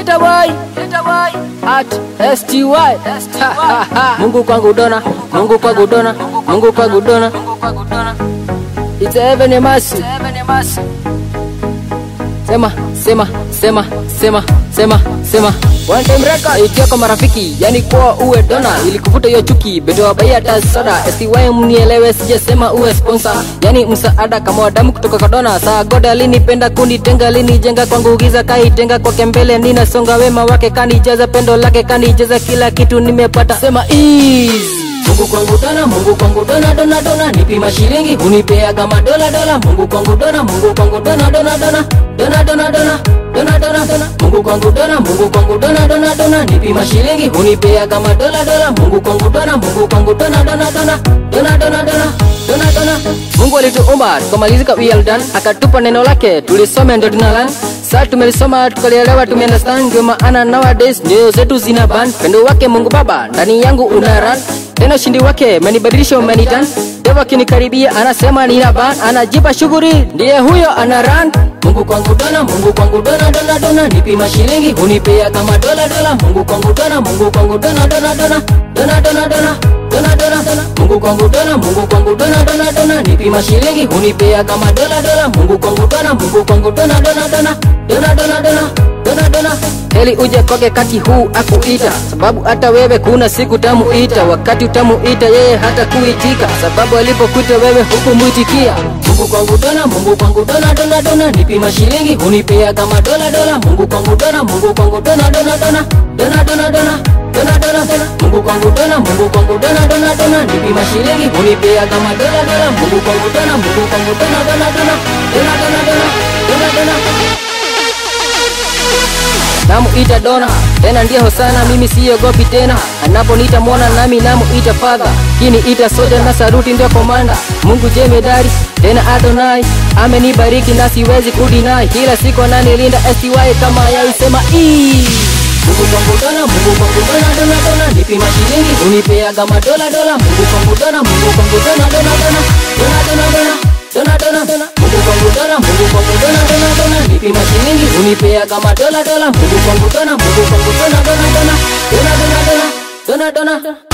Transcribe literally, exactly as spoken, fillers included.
Leta boy, leta boy at S T Y. Mungu kwangu dona, Mungu kwangu dona, Mungu kwangu dona. It's a heaven mercy. Sema, sema, sema, sema, sema, sema. One time record itia kwa marafiki, yani kwa uwe dona ili kufuta hiyo chuki, bedo wabai hata soda. S T Y mnielewe, sijasema uwe sponsor, yani msaada kama wadamu kutoka kwa dona. Saa God alinipenda kunitenga, alinijenga kwangu giza kaitenga kwake mbele ninasonga, wema wake kanijaza, pendo lake kanijaza, kila kitu nimepata. Sema ease. Mungu kwangu dona, Mungu kwangu dona, dona dona, nipima shilingi unipea kama dola dola. Mungu kwangu dona, Mungu kwangu dona, dona dona, dona dona dona, dona dona dona. Mungu kwangu dona, Mungu kwangu dona, dona dona, nipima shilingi unipea kama dola dola. Mungu kwangu dona, Mungu kwangu dona, dona dona, dona dona dona, dona dona. Mungu alituumba tukamalizika, we are done, akatupa neno lake tulisome ndio tunalan. Sasa tumelisoma tukalielewa, tumeunderstand, ndio maana nowadays ndio zetu zina ban. Pendo wake Mungu Baba ndani yangu una run, tena ushindi wake menibadilisha umenitan. Dewa kinikaribia anasema nina ban, anajipa shughuli ndiye huyo ana run. Mungu kwangu dona, Mungu kwangu dona, dona dona, nipima shilingi unipea kama dola dola. Mungu kwangu dona, Mungu kwangu dona, dona dona, dona dona dona, dona dona dona. Mungu kwangu dona, Mungu kwangu dona, dona dona, nipima shilingi unipea kama dola dola. Mungu kwangu dona, Mungu kwangu dona, dona dona, dona dona dona, dona dona. Heli uje kwake kati huu akuita, sababu hata wewe kuna siku tamuita. Wakati utamuita yeye hata kuitika, sababu alipokuita wewe hukumuitikia. Mungu kwangu dona, Mungu kwangu dona, dona dona, nipima shilingi unipea kama dola dola. Mungu kwangu dona, Mungu kwangu dona, dona dona, dona dona dona, dona dona dona. Mungu kwangu dona, Mungu kwangu dona, dona dona, nipima shilingi unipea kama dola dola. Mungu kwangu dona, Mungu kwangu dona, dona dona, dona dona dona, dona dona. Namu ita dona, tena ndiye hosana, mimi siogopi tena. Anaponiita mwana nami namu ita father, kini ita soja na saruti ndio komanda. Mungu jemedari, tena Adonai, amenibariki na siwezi kudinai. Kila siku ananilinda S T Y kama yaisema ee. Mungu kwangu dona, Mungu kwangu dona, dona dona, nipima shilingi unipea kama dola dola. Mungu kwangu dona, Mungu kwangu dona, dona dona, dona dona dona, dona dona dona. Mungu kwangu dona, Mungu kwangu dona, dona dona, nipima shilingi unipea kama dola dola. Mungu kwangu dona, Mungu kwangu dona, dona dona, dona dona dona, dona dona.